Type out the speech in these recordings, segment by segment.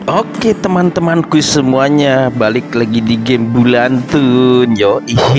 Oke teman-temanku semuanya, balik lagi di game Bulantun yo.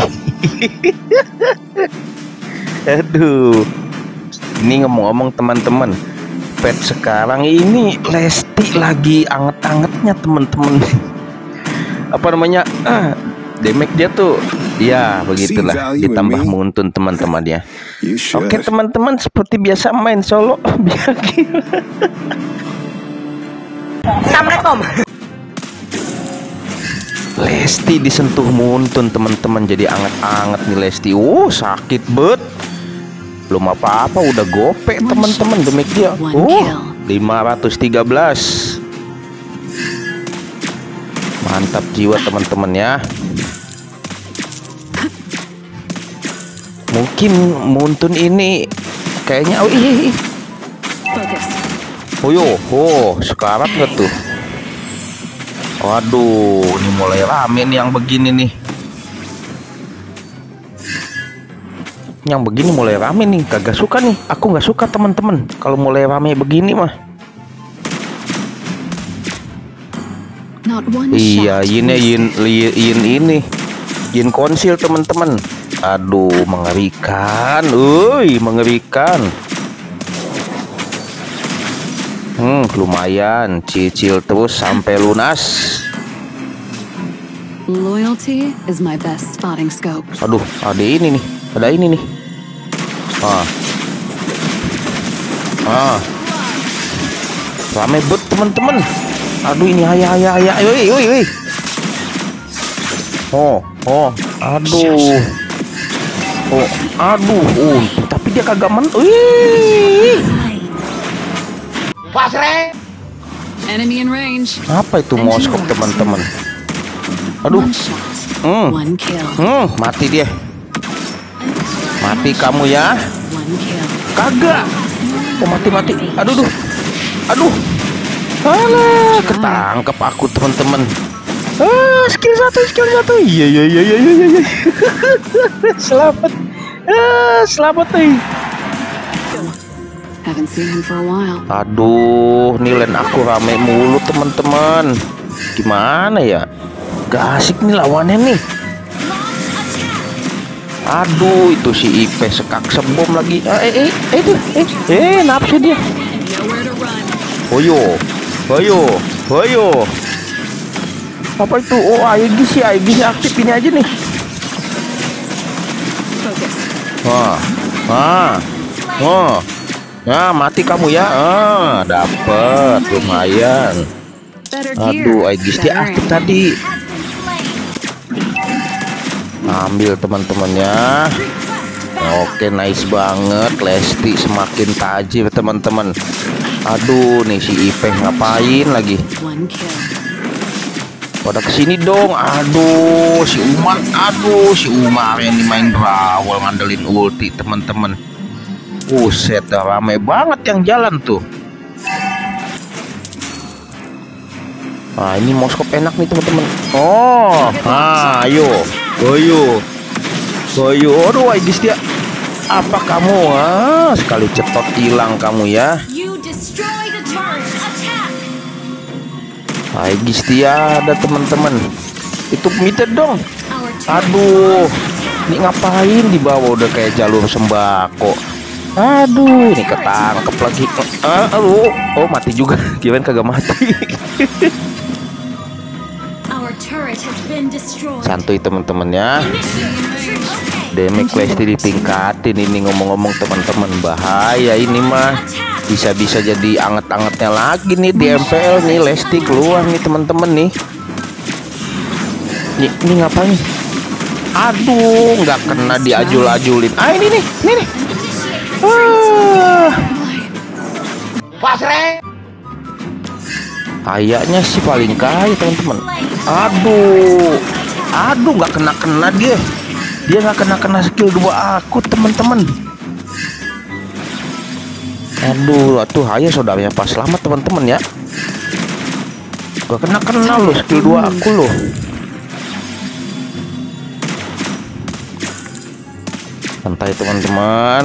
Aduh, ini ngomong-ngomong teman-teman, pet sekarang ini Lesti lagi anget-angetnya teman-teman. Apa namanya? Damage dia tuh, ya begitulah, ditambah Muntun teman-teman ya. Oke teman-teman, seperti biasa main solo biar gila. Assalamualaikum. Lesti disentuh Muntun teman-teman, jadi anget-anget nih Lesti. Sakit bet. Belum apa-apa udah gopek teman-teman damage dia. 513. Mantap jiwa teman-teman ya. Mungkin Muntun ini kayaknya sekarat nggak tuh? Waduh, ini mulai rame nih yang begini nih. Yang begini mulai rame nih, kagak suka nih. Aku nggak suka teman-teman kalau mulai rame begini mah. Iya, Yin konsil teman-teman. Aduh, mengerikan. Mengerikan. Lumayan, cicil terus sampai lunas. Loyalty is my best spotting scope. Aduh, ada ini nih. Rame bet teman-teman. Aduh, ini ayah. Aduh. Tapi dia kagak Enemy in range. Apa itu moskop teman-teman? Aduh. Mati dia. Mati kamu ya. Kagak. Mati. Aduh. Alah, ketangkep aku teman-teman. Skill satu. Iya. Selamat nih. Haven't seen him for a while. Aduh, nih lane aku rame mulu teman-teman. Gimana ya? Gak asik nih lawannya nih. Aduh, itu si Ipe sekak sebom lagi. Nafsu dia. Hoyo. Apa itu? Aegis aktif ini aja nih. Mati kamu ya. Dapat lumayan. Aduh, Aegis dia aktif tadi. Ambil teman-temannya. Oke, nice banget. Lesti semakin tajir teman-teman. Aduh, nih si Ipeh ngapain lagi? Pada kesini dong. Aduh, si Umar yang main Brawl ngandelin ulti teman-teman. Buset, rame banget yang jalan tuh. Nah, ini moskop enak nih teman-teman. Ayo. Aduh, Aegis dia. Apa kamu? Sekali cetot hilang kamu ya. Aegis dia ada teman-teman. Itu meter dong. Aduh, ini ngapain di bawah udah kayak jalur sembako. Aduh, ini ketangkep lagi. Mati juga. Kirain kagak mati. Santuy teman-teman ya. Damage Lesti ditingkatin ini ngomong-ngomong teman-teman. Bahaya ini mah. Bisa-bisa jadi anget-angetnya lagi nih di MPL nih. Lesti keluar nih teman-teman nih. Ini ngapain? Aduh, nggak kena diajul-ajulin. Ini nih. Kayaknya sih paling kaya teman-teman. Aduh, nggak kena dia nggak kena skill 2 aku teman-teman. Aduh, ayo saudaranya pas selamat teman-teman ya. Gak kena loh skill 2 aku loh. Santai teman-teman.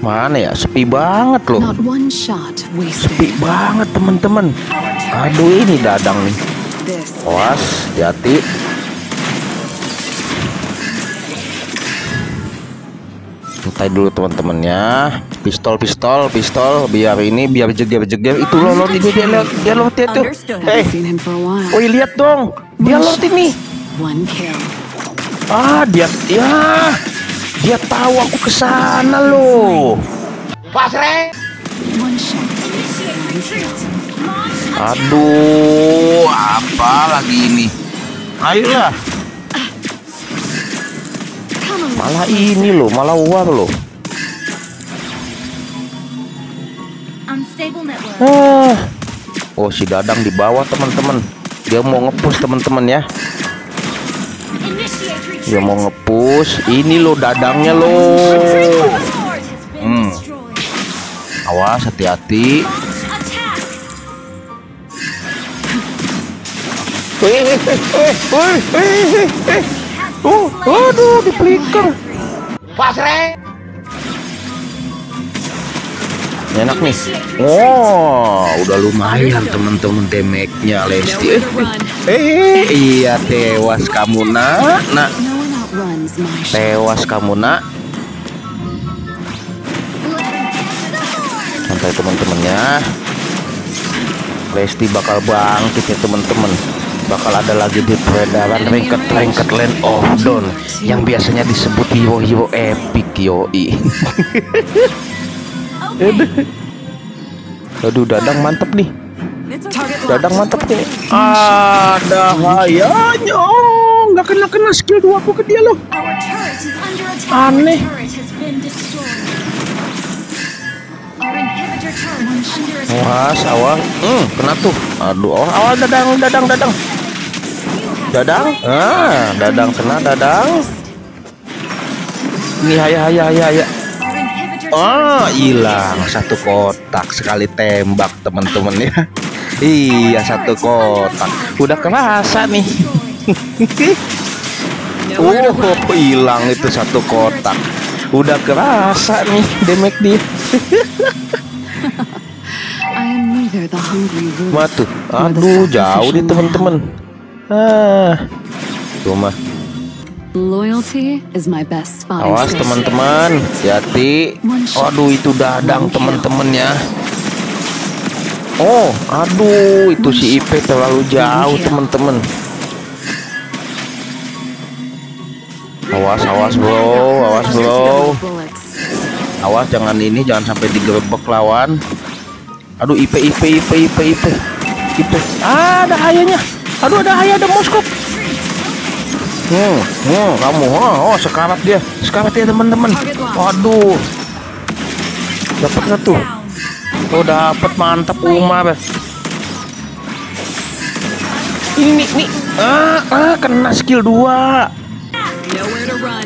Mana ya? Sepi banget loh. Not one shot Sepi wasted. banget teman-teman. Aduh, ini Dadang nih. This Awas, hati-hati. Santai dulu teman-teman ya. Pistol biar jeger. Itu loh, lord ini dia lord itu. haven't seen him for a while. Woi lihat dong. Dia lord ini. One kill. Dia tahu aku kesana loh. One shot. One kill. Aduh, apa lagi ini? Ayolah. Come on. Malah ini loh, malah war loh. Unstable network. Oh, si Dadang di bawah teman-teman. Dia mau ngepush teman-teman ya. Initiate retreat. Dia mau ngepush. Ini loh Dadangnya loh. Sword has been destroyed. Awas, hati-hati. Attack. Aduh, dipeliker. Enak nih. Oh, udah lumayan teman-teman damage-nya Lesti. Iya, tewas kamu nak. No one outruns my shot. Tewas kamu nak. Santai teman-teman ya. Lesti bakal bangkit ya teman-teman. Bakal ada lagi di peredaran ranked Land of Dawn yang biasanya disebut hero epic yoi. Aduh, Dadang mantep nih. Target Dadang locked. mantep nih. Ada hayanya. Nggak kena skill 2 aku ke dia loh. Our turret is under attack. Aneh. Our turret has been destroyed. Our inhibitor turret is under attack. Awas. Kena tuh. Aduh, awal Dadang. Dadang kena Dadang. Ini haya. Our inhibitor turret Hilang satu kotak sekali tembak teman-teman ya. Iya, satu kotak. Udah kerasa nih. Hilang itu satu kotak. Udah kerasa nih damage dia. I am neither the hungry wolf Matu. nor the Aduh, jauh sacrificial nih teman-teman. Tuh mah. lamb. Loyalty is my best spotting Awas scope. teman-teman, hati-hati. Aduh, itu Dadang teman-teman ya. Oh, aduh, itu si IP terlalu jauh teman-teman. Awas bro. Bullets. Awas jangan sampai digerebek lawan. Aduh, IP. Ada hayanya. Aduh, ada haya, ada moskop. Kamu. Sekarat dia teman-teman. Waduh. Dapat nggak tuh? Oh, dapat, mantap Umar. Ini nih. Kena skill 2. Nowhere to run.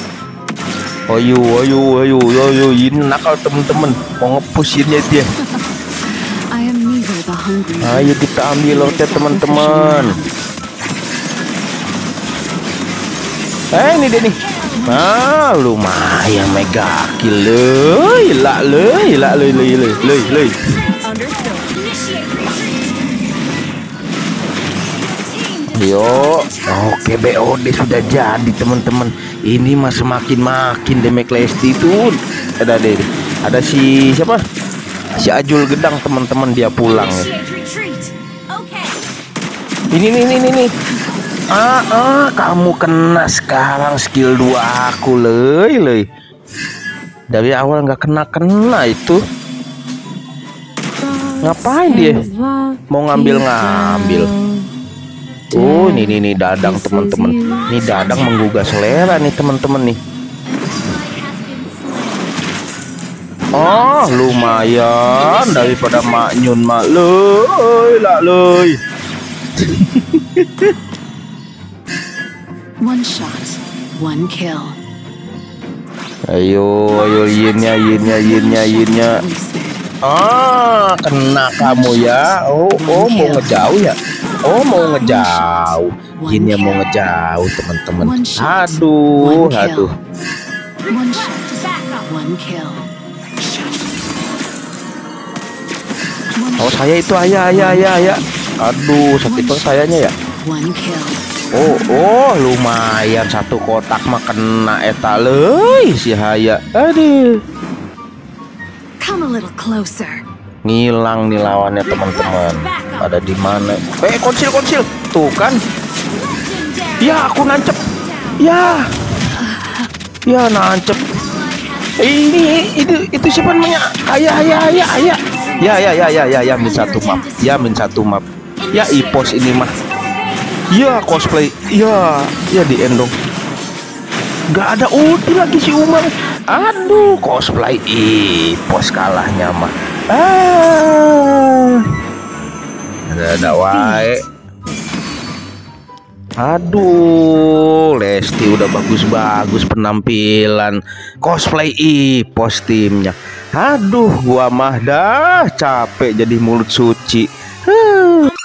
Ayo, ini nakal teman-teman. Mau ngepusinnya dia. I am neither the hungry Ayo kita ambil lotnya teman-teman. Ini dia nih. Lumayan mega kill. Gila. Yo, oke, BOD sudah jadi teman-teman. Ini mah semakin damage Lesti itu. Ada si siapa? Si Ajul Gedang teman-teman, dia pulang ya. Ini. Kamu kena sekarang skill 2 aku, leuy. Dari awal nggak kena itu. Ngapain dia? Mau ngambil. Oh, ini Dadang teman-teman. Ini Dadang menggugah selera nih teman-teman nih. Oh, lumayan daripada Maknyun mak leuy. One shot, one kill. Ayo, yinnya. Wasted. Kena kamu ya. Oh, mau ngejauh ya. Mau ngejauh. Yinnya mau ngejauh teman-teman. Aduh. One shot, one kill. Oh saya itu ayah. Aduh sakit banget sayanya ya. One kill. Oh lumayan satu kotak mah kena eta leuy si Haya. Aduh. Come a little closer. Ngilang nih lawannya teman-teman. Ada di mana? Konsil. Tuh kan. Ya aku nancep. Ya nancep. Itu siapa namanya? Ayah. Ya min satu map. Ya ipos ini mah. Ya cosplay. Ya di endong. Gak ada ulti lagi si Umar. Aduh cosplay ipos kalahnya mah. Ada wae. Aduh, Lesti udah bagus penampilan, cosplay ipos timnya. Aduh, gua mah dah capek jadi mulut suci.